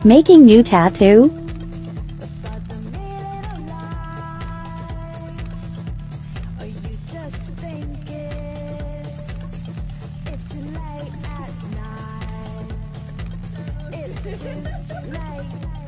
Making new tattoo? It's too late at night. It's too late.